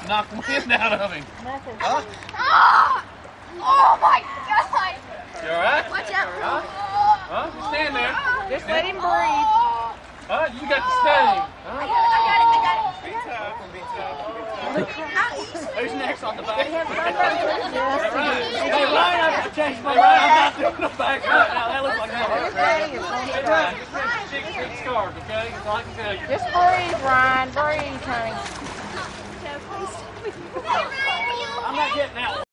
knock the wind out of him. Huh? Oh my God! You alright? Watch out! Huh? You stand there. Just let him breathe. Huh? You got the sting. Huh? I got it. Be tough. Be tough. Who's next on the back? Hey, Hey, Ryan, I changed my mind. I'm not doing the back right now. That looks like that. Hey, Ryan, just remember chicks big scars, okay? That's all I can tell you. Just breathe, Ryan. Breathe, honey. I'm not getting out.